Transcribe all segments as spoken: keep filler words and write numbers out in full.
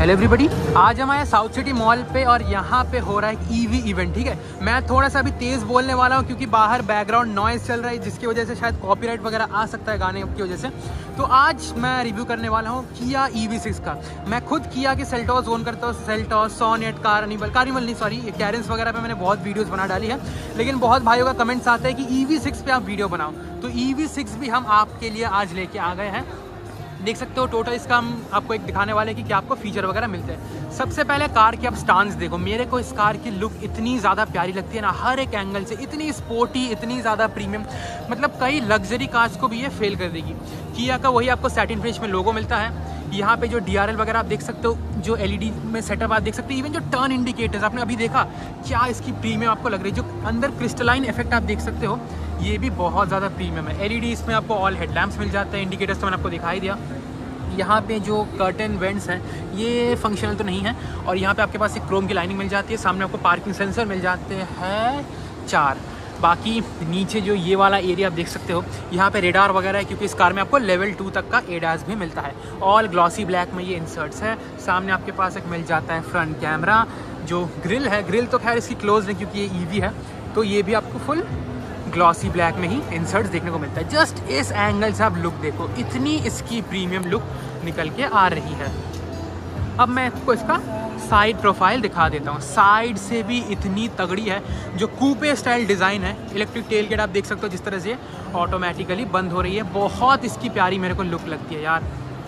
Hello everybody, आज हम आए साउथ सिटी मॉल पे और यहाँ पे हो रहा है एक ईवी इवेंट। ठीक है, मैं थोड़ा सा अभी तेज़ बोलने वाला हूँ क्योंकि बाहर बैकग्राउंड नॉइज़ चल रहा है जिसकी वजह से शायद कॉपीराइट वगैरह आ सकता है गाने की वजह से। तो आज मैं रिव्यू करने वाला हूँ किया ई वी सिक्स का। मैं खुद किया के सेल्टॉस ओन करता हूँ, सेल्टॉस, सोनेट, कार्निवल कार्निवल नहीं सॉरी कैरेंस वगैरह पे मैंने बहुत वीडियोज़ बना डाली है, लेकिन बहुत भाइयों का कमेंट्स आता है कि ई वी सिक्स पे आप वीडियो बनाओ। तो ई वी सिक्स भी हम आपके लिए आज लेके आ गए हैं। देख सकते हो टोटल इसका हम आपको एक दिखाने वाले हैं कि क्या आपको फीचर वगैरह मिलते हैं। सबसे पहले कार की आप स्टांस देखो, मेरे को इस कार की लुक इतनी ज़्यादा प्यारी लगती है ना, हर एक एंगल से इतनी स्पोर्टी, इतनी ज़्यादा प्रीमियम, मतलब कई लग्जरी कार्स को भी ये फेल कर देगी। किया का वही आपको सैटिन फिनिश में लोगो मिलता है। यहाँ पे जो डी आर एल वगैरह आप देख सकते हो, जो एल ई डी में सेटअप आप देख सकते हो, इवन जो टर्न इंडिकेटर्स आपने अभी देखा क्या इसकी प्रीमियम आपको लग रही है। जो अंदर क्रिस्टलाइन इफेक्ट आप देख सकते हो ये भी बहुत ज़्यादा प्रीमियम है। एल ई डी इसमें आपको ऑल हेडलैम्प्स मिल जाते हैं, इंडिकेटर्स तो मैंने आपको दिखाई दिया। यहाँ पे जो कर्टन वेंट्स हैं ये फंक्शनल तो नहीं है, और यहाँ पे आपके पास एक क्रोम की लाइनिंग मिल जाती है। सामने आपको पार्किंग सेंसर मिल जाते हैं चार। बाकी नीचे जो ये वाला एरिया आप देख सकते हो, यहाँ पे रेडार वगैरह है क्योंकि इस कार में आपको लेवल टू तक का एडास भी मिलता है। ऑल ग्लॉसी ब्लैक में ये इंसर्ट्स है। सामने आपके पास एक मिल जाता है फ्रंट कैमरा। जो ग्रिल है, ग्रिल तो खैर इसकी क्लोज है क्योंकि ये ई वी है, तो ये भी आपको फुल ग्लॉसी ब्लैक में ही इंसर्ट्स देखने को मिलता है। जस्ट इस एंगल से आप लुक देखो, इतनी इसकी प्रीमियम लुक निकल के आ रही है। अब मैं आपको इसका साइड प्रोफाइल दिखा देता हूँ। साइड से भी इतनी तगड़ी है, जो कूपे स्टाइल डिज़ाइन है। इलेक्ट्रिक टेल गेट आप देख सकते हो जिस तरह से ऑटोमेटिकली बंद हो रही है, बहुत इसकी प्यारी मेरे को लुक लगती है यार।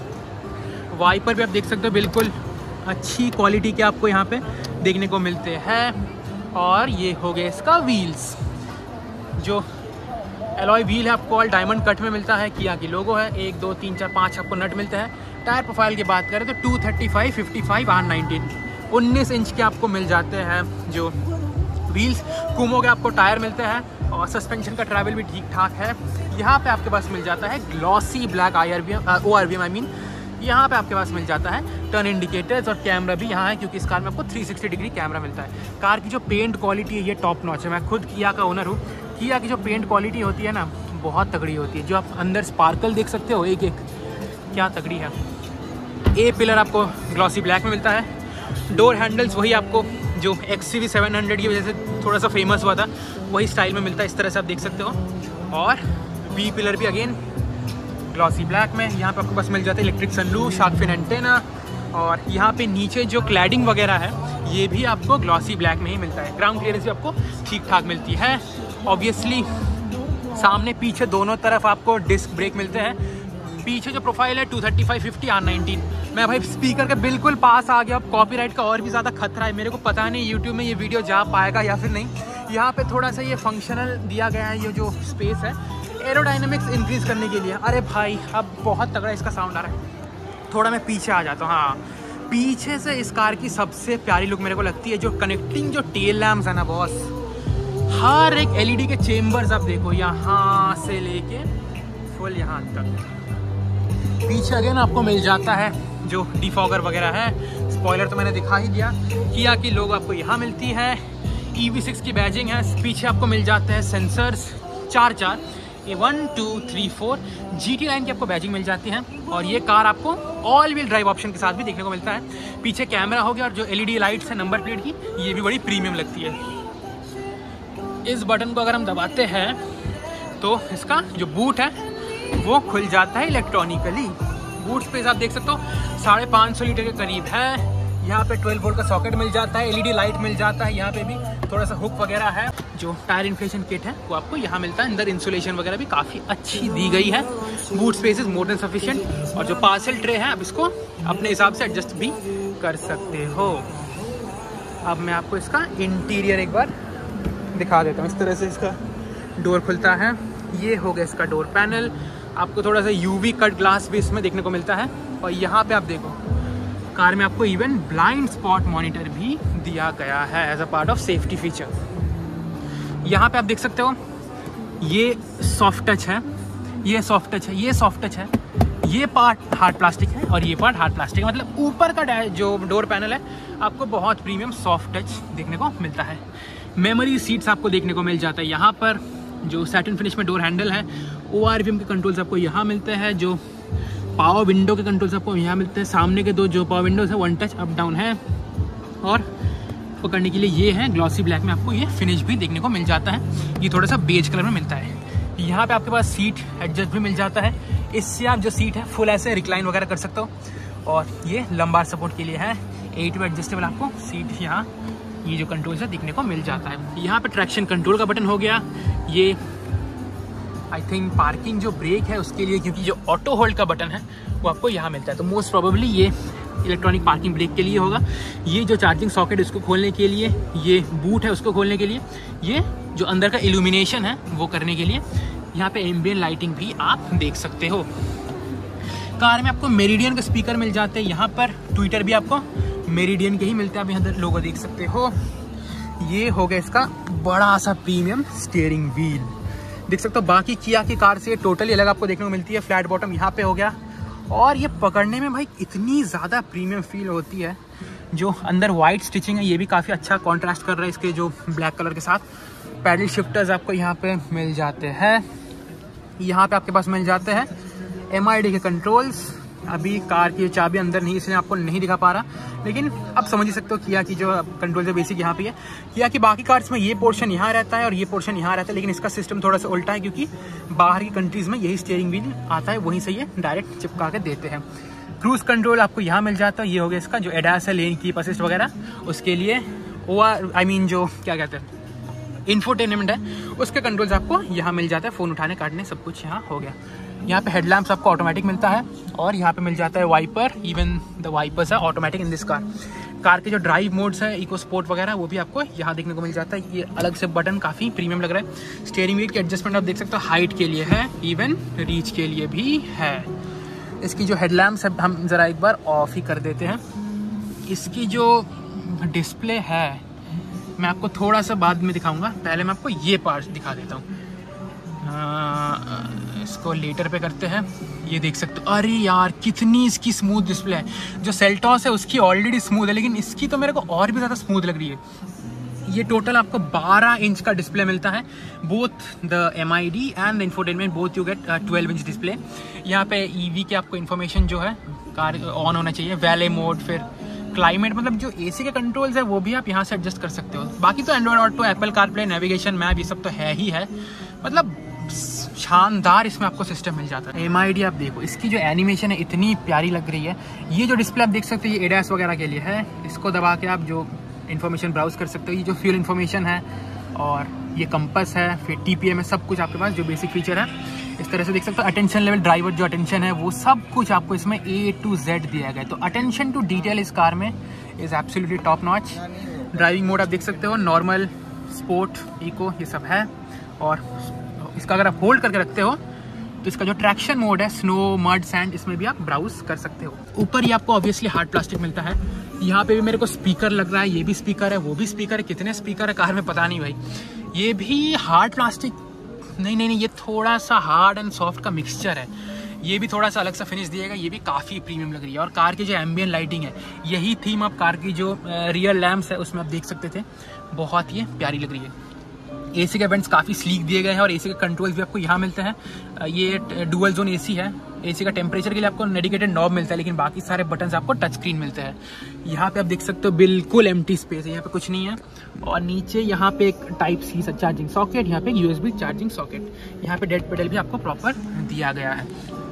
वाइपर भी आप देख सकते हो बिल्कुल अच्छी क्वालिटी के आपको यहाँ पे देखने को मिलते हैं। और ये हो गया इसका व्हील्स, जो एलॉय व्हील है आपको ऑल डायमंड कट में मिलता है। किया की लोगो है, एक दो तीन चार पाँच आपको नट मिलते हैं। टायर प्रोफाइल की बात करें तो two thirty five, fifty five, R nineteen, उन्नीस इंच के आपको मिल जाते हैं जो व्हील्स। कुमो के आपको टायर मिलते हैं और सस्पेंशन का ट्रैवल भी ठीक ठाक है। यहाँ पे आपके पास मिल जाता है glossy black I R V M O R V M I mean यहाँ पे आपके पास मिल जाता है टर्न इंडिकेटर्स, और कैमरा भी यहाँ है क्योंकि इस कार में आपको थ्री सिक्सटी डिग्री कैमरा मिलता है। कार की जो पेंट क्वालिटी है ये टॉप नॉच है। मैं खुद किया का ओनर हूँ। किया की जो पेंट क्वालिटी होती है ना बहुत तगड़ी होती है। जो आप अंदर स्पार्कल देख सकते हो एक एक, क्या तगड़ी है। ए पिलर आपको ग्लॉसी ब्लैक में मिलता है। डोर हैंडल्स वही आपको जो X C V seven hundred की वजह से थोड़ा सा फेमस हुआ था वही स्टाइल में मिलता है, इस तरह से आप देख सकते हो। और बी पिलर भी अगेन ग्लॉसी ब्लैक में। यहाँ पे आपके पास मिल जाता है electric sunroof, shark fin antenna, और यहाँ पे नीचे जो क्लैडिंग वगैरह है ये भी आपको ग्लॉसी ब्लैक में ही मिलता है। ग्राउंड क्लियरेंस भी आपको ठीक ठाक मिलती है। ऑब्वियसली सामने पीछे दोनों तरफ आपको डिस्क ब्रेक मिलते हैं। पीछे जो प्रोफाइल है two thirty five, fifty, R nineteen. मैं भाई स्पीकर के बिल्कुल पास आ गया। अब कॉपीराइट का और भी ज़्यादा खतरा है, मेरे को पता नहीं यूट्यूब में ये वीडियो जा पाएगा या फिर नहीं। यहाँ पे थोड़ा सा ये फंक्शनल दिया गया है, ये जो स्पेस है एरोडायनेमिक्स इंक्रीज करने के लिए। अरे भाई अब बहुत तगड़ा इसका साउंड आ रहा है। थोड़ा मैं पीछे आ जाता हूँ। हाँ, पीछे से इस कार की सबसे प्यारी लुक मेरे को लगती है जो कनेक्टिंग जो टेल लैम्प्स है ना बॉस, हर एक एल ई डी के चेम्बर्स आप देखो यहाँ से लेके फुल यहाँ तक। पीछे अगेन आपको मिल जाता है जो डिफॉगर वगैरह है। स्पॉइलर तो मैंने दिखा ही दिया। किया की लोग आपको यहाँ मिलती है। ई वी सिक्स की बैजिंग है। पीछे आपको मिल जाते हैं सेंसर्स चार चार, A one two three four, G T line की आपको बैजिंग मिल जाती है। और ये कार आपको ऑल व्हील ड्राइव ऑप्शन के साथ भी देखने को मिलता है। पीछे कैमरा हो गया, और जो एल ई डी लाइट्स है नंबर प्लेट की ये भी बड़ी प्रीमियम लगती है। इस बटन को अगर हम दबाते हैं तो इसका जो बूट है वो खुल जाता है इलेक्ट्रॉनिकली। बूट स्पेस आप देख सकते हो साढ़े पाँच सौ लीटर के करीब है। यहाँ पे ट्वेल्व वोल्ट का सॉकेट मिल जाता है, एल ई डी लाइट मिल जाता है। यहाँ पे भी थोड़ा सा हुक वगैरह है। जो टायर इन्फ्लेशन किट है वो आपको यहाँ मिलता है। अंदर इंसुलेशन वगैरह भी काफ़ी अच्छी दी गई है। Boot space is more than sufficient. और जो पार्सल ट्रे है आप इसको अपने हिसाब से एडजस्ट भी कर सकते हो। अब मैं आपको इसका इंटीरियर एक बार दिखा देता हूँ। इस तरह से इसका डोर खुलता है। ये हो गया इसका डोर पैनल। आपको थोड़ा सा यूवी कट ग्लास भी इसमें देखने को मिलता है। और यहाँ पे आप देखो कार में आपको इवन ब्लाइंड स्पॉट मॉनिटर भी दिया गया है as a part of safety feature. यहाँ पे आप देख सकते हो ये सॉफ्ट टच है, ये सॉफ्ट टच है, ये सॉफ्ट टच है, ये पार्ट हार्ड प्लास्टिक है और ये पार्ट हार्ड प्लास्टिक है। मतलब ऊपर का जो डोर पैनल है आपको बहुत प्रीमियम सॉफ्ट टच देखने को मिलता है। मेमोरी सीट्स आपको देखने को मिल जाता है यहाँ पर। जो सैटिन फिनिश में डोर हैंडल है, ओ आर वी एम के कंट्रोल्स आपको यहाँ मिलते हैं। जो पावर विंडो के कंट्रोल्स आपको यहाँ मिलते हैं। सामने के दो जो पावर विंडोज है वन टच अप डाउन है, और पकड़ने के लिए ये है ग्लॉसी ब्लैक में आपको ये फिनिश भी देखने को मिल जाता है। ये थोड़ा सा बेज कलर में मिलता है। यहाँ पे आपके पास सीट एडजस्ट भी मिल जाता है। इससे आप जो सीट है फुल ऐसे रिक्लाइन वगैरह कर सकते हो, और ये लंबार सपोर्ट के लिए है। एट वे एडजस्टेबल आपको सीट यहाँ ये जो कंट्रोल है देखने को मिल जाता है। यहाँ पे ट्रैक्शन कंट्रोल का बटन हो गया। ये आई थिंक पार्किंग जो ब्रेक है उसके लिए, क्योंकि जो ऑटो होल्ड का बटन है वो आपको यहाँ मिलता है, तो मोस्ट प्रोबेबली ये इलेक्ट्रॉनिक पार्किंग ब्रेक के लिए होगा। ये जो चार्जिंग सॉकेट उसको खोलने के लिए, ये बूट है उसको खोलने के लिए, ये जो अंदर का इल्यूमिनेशन है वो करने के लिए। यहाँ पे एम्बियंट लाइटिंग भी आप देख सकते हो। कार में आपको मेरिडियन के स्पीकर मिल जाते हैं। यहाँ पर ट्विटर भी आपको मेरिडियन के ही मिलते हैं। आप यहाँ अंदर लोगो देख सकते हो। ये हो गया इसका बड़ा सा प्रीमियम स्टीयरिंग व्हील, देख सकते हो। बाकी किया की कार से टोटली अलग आपको देखने को मिलती है। फ्लैट बॉटम यहाँ पे हो गया, और ये पकड़ने में भाई इतनी ज़्यादा प्रीमियम फील होती है। जो अंदर वाइट स्टिचिंग है ये भी काफ़ी अच्छा कॉन्ट्रास्ट कर रहा है इसके जो ब्लैक कलर के साथ। पैडल शिफ्टर्स आपको यहाँ पे मिल जाते हैं। यहाँ पे आपके पास मिल जाते हैं एम आई डी के कंट्रोल्स। अभी कार की चाबी अंदर नहीं, इसलिए आपको नहीं दिखा पा रहा, लेकिन आप समझ ही सकते हो किया की जो कंट्रोल है बेसिक यहाँ पे है। किया की बाकी कार्स में ये पोर्शन यहाँ रहता है और ये पोर्शन यहाँ रहता है, लेकिन इसका सिस्टम थोड़ा सा उल्टा है, क्योंकि बाहर की कंट्रीज में यही स्टीयरिंग व्हील आता है, वहीं से ये डायरेक्ट चिपका के देते हैं। क्रूज कंट्रोल आपको यहाँ मिल जाता है। ये हो गया इसका जो एडास है, लेन कीप असिस्ट वगैरह, उसके लिए ओ आर आई मीन जो क्या कहते हैं इंफोटेनमेंट है, उसके कंट्रोल्स आपको यहाँ मिल जाता है। फ़ोन उठाने काटने सब कुछ यहाँ हो गया। यहाँ पे हेडलैम्प्स आपको ऑटोमेटिक मिलता है, और यहाँ पे मिल जाता है वाइपर। इवन द वाइपर्स है automatic in this car. Car के जो ड्राइव मोड्स है, इको स्पोर्ट वगैरह, वो भी आपको यहाँ देखने को मिल जाता है। ये अलग से बटन काफ़ी प्रीमियम लग रहा है। स्टीयरिंग व्हील की एडजस्टमेंट आप देख सकते हो, हाइट के लिए है, इवन रीच के लिए भी है। इसकी जो हेडलैम्प्स है हम ज़रा एक बार ऑफ ही कर देते हैं। इसकी जो डिस्प्ले है मैं आपको थोड़ा सा बाद में दिखाऊंगा, पहले मैं आपको ये पार्ट दिखा देता हूँ। इसको लेटर पे करते हैं। ये देख सकते हो, अरे यार कितनी इसकी स्मूथ डिस्प्ले है। जो सेल्टॉस है उसकी ऑलरेडी स्मूथ है, लेकिन इसकी तो मेरे को और भी ज़्यादा स्मूथ लग रही है। ये टोटल आपको बारह इंच का डिस्प्ले मिलता है। Both the M I D and the infotainment both you get twelve inch display. यहाँ पे ई वी के आपको इन्फॉर्मेशन जो है कार ऑन होना चाहिए, वैले मोड, फिर क्लाइमेट, मतलब जो एसी के कंट्रोल्स है वो भी आप यहाँ से एडजस्ट कर सकते हो। बाकी तो Android Auto, Apple CarPlay, navigation, map, ये सब तो है ही है। मतलब शानदार इसमें आपको सिस्टम मिल जाता है। एम आई डी आप देखो, इसकी जो एनिमेशन है इतनी प्यारी लग रही है। ये जो डिस्प्ले आप देख सकते हो ये एडास वगैरह के लिए है। इसको दबा के आप जो इन्फॉर्मेशन ब्राउज कर सकते हो। ये जो फ्यूल इन्फॉर्मेशन है, और ये कंपस है, फिर टी पी एम है, सब कुछ आपके पास जो बेसिक फीचर है इस तरह से देख सकते हो। अटेंशन लेवल, ड्राइवर जो अटेंशन है वो सब कुछ आपको इसमें ए टू जेड दिया गया है। तो अटेंशन टू डिटेल इस कार में is absolutely top notch. Driving mode आप देख सकते हो, नॉर्मल, स्पोर्ट, इको, ये सब है। और इसका अगर आप होल्ड करके रखते हो तो इसका जो ट्रैक्शन मोड है, स्नो, मड, सैंड, इसमें भी आप ब्राउज कर सकते हो। ऊपर ही आपको ऑब्वियसली हार्ड प्लास्टिक मिलता है। यहाँ पे भी मेरे को स्पीकर लग रहा है, ये भी स्पीकर है, वो भी स्पीकर है। कितने स्पीकर है कार में पता नहीं भाई। ये भी हार्ड प्लास्टिक नहीं नहीं नहीं ये थोड़ा सा हार्ड एंड सॉफ्ट का मिक्सचर है। ये भी थोड़ा सा अलग सा फिनिश दिएगा। ये भी काफ़ी प्रीमियम लग रही है। और कार की जो एम्बियंट लाइटिंग है, यही थीम आप कार की जो रियर लैम्प्स है उसमें आप देख सकते थे, बहुत ही प्यारी लग रही है। एसी के वेंट्स काफ़ी स्लीक दिए गए हैं, और एसी के कंट्रोल्स भी आपको यहाँ मिलते हैं। ये डुअल जोन एसी है। एसी का टेम्परेचर के लिए आपको डेडिकेटेड नॉब मिलता है, लेकिन बाकी सारे बटन्स आपको टच स्क्रीन मिलते हैं। यहाँ पे आप देख सकते हो बिल्कुल एम्प्टी स्पेस है, यहाँ पे कुछ नहीं है। और नीचे यहाँ पे एक टाइप सी चार्जिंग सॉकेट, यहाँ पे यूएसबी चार्जिंग सॉकेट, यहाँ पे डेड पेडल भी आपको प्रॉपर दिया गया है।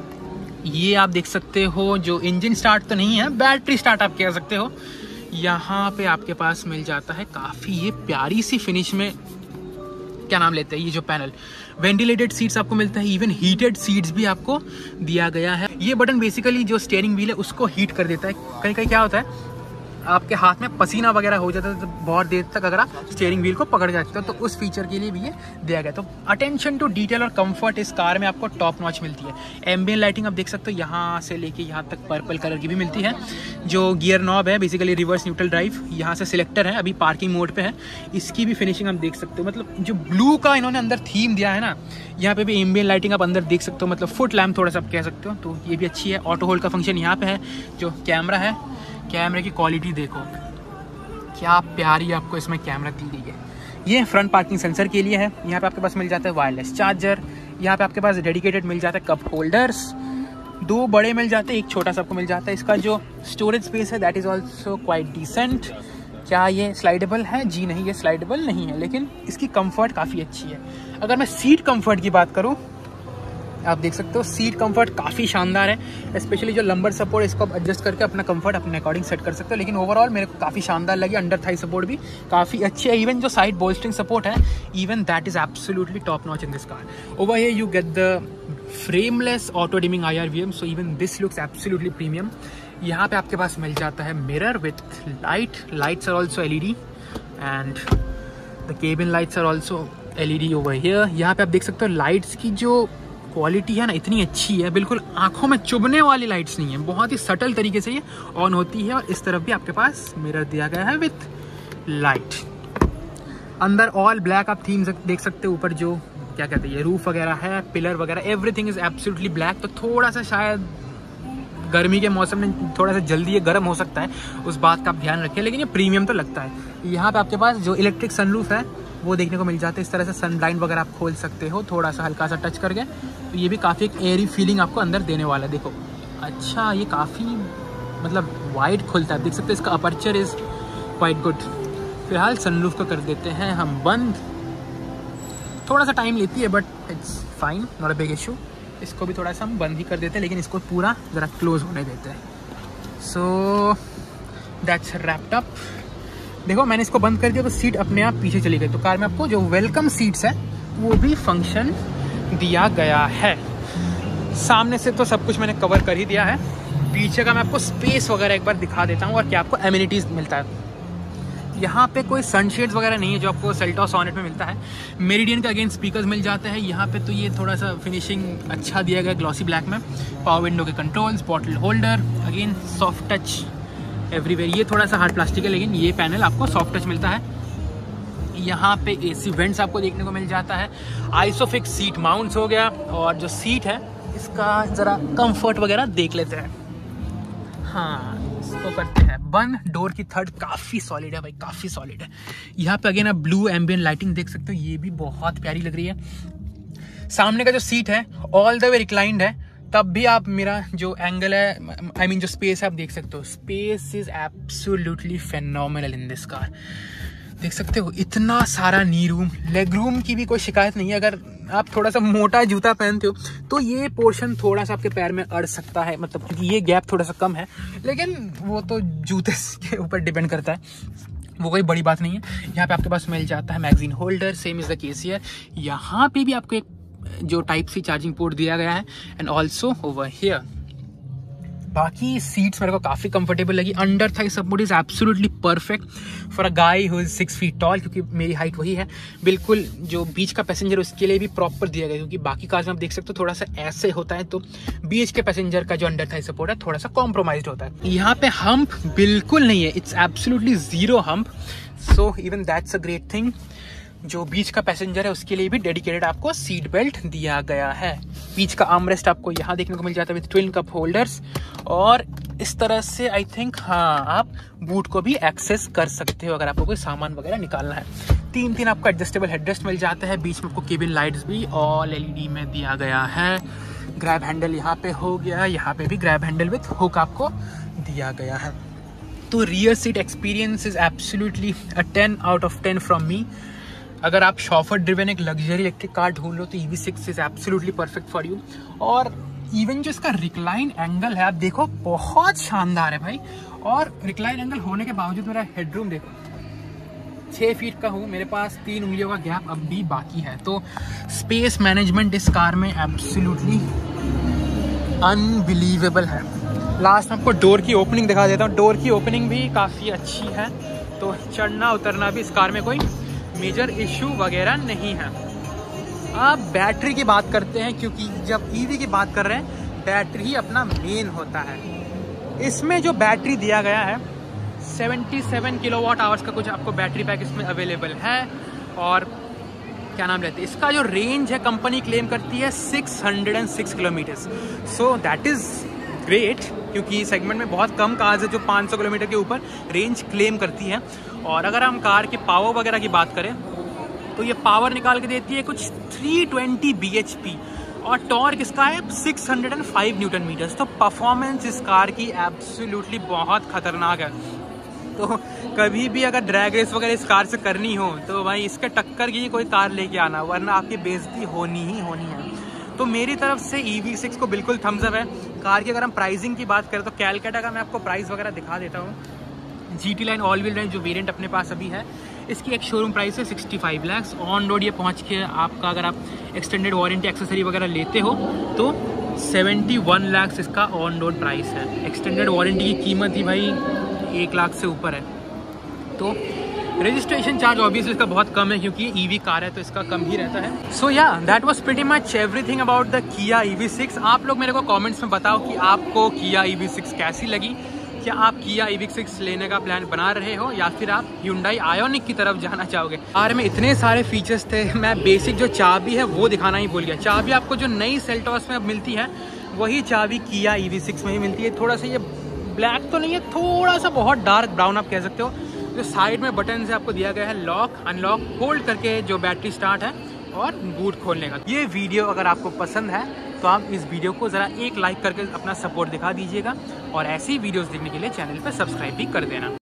ये आप देख सकते हो, जो इंजन स्टार्ट तो नहीं है, बैटरी स्टार्ट आप कह सकते हो। यहाँ पे आपके पास मिल जाता है काफ़ी ये प्यारी सी फिनिश में, क्या नाम लेते हैं, ये जो पैनल, वेंटिलेटेड सीट्स आपको मिलता है। इवन हीटेड सीट्स भी आपको दिया गया है। ये बटन बेसिकली जो स्टीयरिंग व्हील है उसको हीट कर देता है। कहीं कहीं क्या होता है, आपके हाथ में पसीना वगैरह हो जाता है तो बहुत देर तक अगर आप स्टीयरिंग व्हील को पकड़ जाते हो, तो उस फीचर के लिए भी ये दिया गया। तो अटेंशन टू डिटेल और कंफर्ट इस कार में आपको टॉप नॉच मिलती है। एम्बियंट लाइटिंग आप देख सकते हो, यहाँ से लेके यहाँ तक पर्पल कलर की भी मिलती है। जो गियर नॉब है बेसिकली रिवर्स न्यूट्रल ड्राइव, यहाँ से सिलेक्टर है, अभी पार्किंग मोड पे है। इसकी भी फिनिशिंग आप देख सकते हो, मतलब जो ब्लू का इन्होंने अंदर थीम दिया है ना, यहाँ पे भी एम्बियंट लाइटिंग आप अंदर देख सकते हो, मतलब फुट लैम्प थोड़ा सा आप कह सकते हो, तो ये भी अच्छी है। ऑटो होल्ड का फंक्शन यहाँ पे है। जो कैमरा है, कैमरे की क्वालिटी देखो क्या प्यारी आपको इसमें कैमरा दी गई है। ये फ्रंट पार्किंग सेंसर के लिए है। यहाँ पे आपके पास मिल जाता है वायरलेस चार्जर, यहाँ पे आपके पास डेडिकेटेड मिल जाता है कप होल्डर्स, दो बड़े मिल जाते हैं, एक छोटा सा आपको मिल जाता है। इसका जो स्टोरेज स्पेस है that is also quite decent. क्या ये स्लाइडेबल है? जी नहीं, ये स्लाइडेबल नहीं है, लेकिन इसकी कंफर्ट काफ़ी अच्छी है। अगर मैं सीट कंफर्ट की बात करूँ, आप देख सकते हो सीट कंफर्ट काफ़ी शानदार है। स्पेशली जो लंबर सपोर्ट, इसको आप एडजस्ट करके अपना कंफर्ट अपने अकॉर्डिंग सेट कर सकते हो। लेकिन ओवरऑल मेरे को काफ़ी शानदार लगी। अंडर थाई सपोर्ट भी काफ़ी अच्छी है। इवन जो साइड बोल्स्टरिंग सपोर्ट है, even that is absolutely top notch in this car. Over here you get the frameless auto dimming I R V M, so even this looks absolutely premium. यहाँ पे आपके पास मिल जाता है mirror with light, lights are also L E D and the cabin lights are also L E D over here. यहाँ पे आप देख सकते हो लाइट्स की जो क्वालिटी है ना, इतनी अच्छी है, बिल्कुल आंखों में चुभने वाली लाइट्स नहीं है, बहुत ही सटल तरीके से ये ऑन होती है। और इस तरफ भी आपके पास मिरर दिया गया है विथ लाइट। अंदर ऑल ब्लैक आप थीम देख सकते हो। ऊपर जो क्या कहते हैं ये रूफ वगैरह है, पिलर वगैरह, एवरीथिंग इज एब्सोल्युटली ब्लैक। तो थोड़ा सा शायद गर्मी के मौसम में थोड़ा सा जल्दी ये गर्म हो सकता है, उस बात का आप ध्यान रखें, लेकिन ये प्रीमियम तो लगता है। यहाँ पे आपके पास जो इलेक्ट्रिक सनरूफ है वो देखने को मिल जाता है। इस तरह से सन ब्लाइंड वगैरह आप खोल सकते हो थोड़ा सा हल्का सा टच करके, तो ये भी काफ़ी एक एयरी फीलिंग आपको अंदर देने वाला है। देखो अच्छा, ये काफ़ी मतलब वाइड खुलता है, देख सकते हो इसका अपर्चर इज़ क्वाइट गुड। फिलहाल सनरूफ को कर देते हैं हम बंद। थोड़ा सा टाइम लेती है but it's fine, not a big issue. इसको भी थोड़ा सा हम बंद ही कर देते हैं, लेकिन इसको पूरा ज़रा क्लोज होने देते हैं। So that's wrapped up. देखो मैंने इसको बंद कर दिया तो सीट अपने आप पीछे चली गई। तो कार में आपको जो वेलकम सीट्स है वो भी फंक्शन दिया गया है। सामने से तो सब कुछ मैंने कवर कर ही दिया है। पीछे का मैं आपको स्पेस वगैरह एक बार दिखा देता हूँ और क्या आपको एमिनिटीज़ मिलता है। यहाँ पे कोई सनशेड्स वगैरह नहीं है जो आपको सेल्टॉस सॉनेट में मिलता है। मेरिडियन का अगेन स्पीकर्स मिल जाते हैं। यहाँ पे तो ये थोड़ा सा फिनिशिंग अच्छा दिया गया ग्लॉसी ब्लैक में। पावर विंडो के controls, bottle holder, again soft touch everywhere. ये थोड़ा सा हार्ड प्लास्टिक है, लेकिन ये पैनल आपको सॉफ्ट टच मिलता है। यहाँ पे एसी वेंट्स आपको देखने को मिल जाता है। आइसोफिक्स सीट माउंट्स हो गया। और जो सीट है इसका ज़रा कंफर्ट वगैरह देख लेते हैं। हाँ, इसको करते हैं बंद। डोर की थर्ड काफ़ी सॉलिड है भाई, काफ़ी सॉलिड है। यहाँ पे अगेन आप ब्लू एम्बियंट लाइटिंग देख सकते हो, ये भी बहुत प्यारी लग रही है। सामने का जो सीट है ऑल द वे रिक्लाइंड है, तब भी आप मेरा जो एंगल है, आई I मीन mean, जो स्पेस है आप देख सकते हो। Space is absolutely phenomenal in this car. देख सकते हो इतना सारा नी रूम, लेग रूम की भी कोई शिकायत नहीं है। अगर आप थोड़ा सा मोटा जूता पहनते हो तो ये पोर्शन थोड़ा सा आपके पैर में अड़ सकता है, मतलब क्योंकि ये गैप थोड़ा सा कम है, लेकिन वो तो जूते के ऊपर डिपेंड करता है, वो कोई बड़ी बात नहीं है। यहाँ पे आपके पास मिल जाता है magazine holder, same is the case here. यहाँ पे भी आपको एक जो टाइप सी चार्जिंग पोर्ट दिया गया है एंड ऑल्सो ओवर हियर। बाकी सीट्स मेरे को काफ़ी कंफर्टेबल लगी। Under thigh support is absolutely perfect for a guy who is six feet tall, क्योंकि मेरी हाइट वही है। बिल्कुल जो बीच का पैसेंजर उसके लिए भी प्रॉपर दिया गया, क्योंकि बाकी कार्स में आप देख सकते हो थोड़ा सा ऐसे होता है, तो बीच के पैसेंजर का जो अंडर थाई सपोर्ट है थोड़ा सा कॉम्प्रोमाइज होता है। यहाँ पे हम्प बिल्कुल नहीं है, it's absolutely zero hump, so even that's a great thing. जो बीच का पैसेंजर है उसके लिए भी डेडिकेटेड आपको सीट बेल्ट दिया गया है। बीच का आर्मरेस्ट आपको यहाँ देखने को मिल जाता है विद ट्विन कप होल्डर्स, और इस तरह से आई थिंक हाँ आप बूट को भी एक्सेस कर सकते हो अगर आपको कोई सामान वगैरह निकालना है। तीन तीन आपको एडजस्टेबल हेडरेस्ट मिल जाता है। बीच में आपको केबिन लाइट्स भी ऑल एलईडी में दिया गया है। ग्रैब हैंडल यहाँ पे हो गया, यहाँ पे भी ग्रैब हैंडल विथ हुक आपको दिया गया है। तो rear seat experience is absolutely a ten out of ten from me. अगर आप शॉफर ड्रिवन एक लग्जरी इलेक्ट्रिक कार ढूंढ लो तो E V six is absolutely perfect for you. और इवन जो इसका रिक्लाइन एंगल है आप देखो बहुत शानदार है भाई। और रिक्लाइन एंगल होने के बावजूद मेरा हेडरूम देखो, छः फीट का हूँ, मेरे पास तीन उंगलियों का गैप अब भी बाकी है। तो स्पेस मैनेजमेंट इस कार में एब्सोल्युटली अनबिलीवेबल है। लास्ट में आपको डोर की ओपनिंग दिखा देता हूँ। डोर की ओपनिंग भी काफ़ी अच्छी है, तो चढ़ना उतरना भी इस कार में कोई मेजर इशू वगैरह नहीं है। अब बैटरी की बात करते हैं, क्योंकि जब ईवी की बात कर रहे हैं बैटरी ही अपना मेन होता है। इसमें जो बैटरी दिया गया है सतहत्तर किलोवाट आवर्स का कुछ आपको बैटरी पैक इसमें अवेलेबल है। और क्या नाम रहते हैं, इसका जो रेंज है कंपनी क्लेम करती है छह सौ छह kilometres. So that is great, क्योंकि सेगमेंट में बहुत कम कार्स है जो पाँच सौ किलोमीटर के ऊपर रेंज क्लेम करती है। और अगर हम कार के पावर वगैरह की बात करें तो ये पावर निकाल के देती है कुछ तीन सौ बीस बी एच पी। और टॉर्क इसका है six hundred five newton metres. तो परफॉर्मेंस इस कार की एब्सोल्युटली बहुत खतरनाक है। तो कभी भी अगर ड्रैग रेस वगैरह इस कार से करनी हो तो भाई इसके टक्कर की कोई कार लेके आना, वरना आपकी बेइज्जती होनी ही होनी है। तो मेरी तरफ से ई वी सिक्स को बिल्कुल थम्स अप है। कार की अगर हम प्राइसिंग की बात करें तो कैलकाटा का मैं आपको प्राइस वगैरह दिखा देता हूँ। G T line all wheel drive जो वेरिएंट अपने पास अभी है, इसकी एक शोरूम प्राइस है sixty five lakhs. On road ये पहुँच के आपका, अगर आप एक्सटेंडेड वारंटी एक्सेसरी वगैरह लेते हो तो सेवेंटी वन लैक्स इसका ऑन रोड प्राइस है। एक्सटेंडेड वारंटी की कीमत ही भाई एक लाख से ऊपर है। तो रजिस्ट्रेशन चार्ज ऑब्वियसली इसका बहुत कम है क्योंकि ई वी कार है तो इसका कम ही रहता है। So yeah that was pretty much everything about the Kia E V six. आप लोग मेरे को कमेंट्स में बताओ कि आपको किया ई वी सिक्स कैसी लगी। क्या आप किया ई वी सिक्स लेने का प्लान बना रहे हो या फिर आप Hyundai Ioniq की तरफ जाना चाहोगे। कार में इतने सारे फीचर्स थे, मैं बेसिक जो चाबी है वो दिखाना ही भूल गया। चाबी आपको जो नई सेल्टॉस में मिलती है वही चाबी किया ई वी सिक्स में ही मिलती है। थोड़ा सा ये ब्लैक तो नहीं है, थोड़ा सा बहुत डार्क ब्राउन आप कह सकते हो। जो साइड में बटन से आपको दिया गया है लॉक अनलॉक होल्ड करके जो बैटरी स्टार्ट है और बूट खोलने का। ये वीडियो अगर आपको पसंद है तो आप इस वीडियो को ज़रा एक लाइक करके अपना सपोर्ट दिखा दीजिएगा और ऐसी वीडियोस देखने के लिए चैनल पर सब्सक्राइब भी कर देना।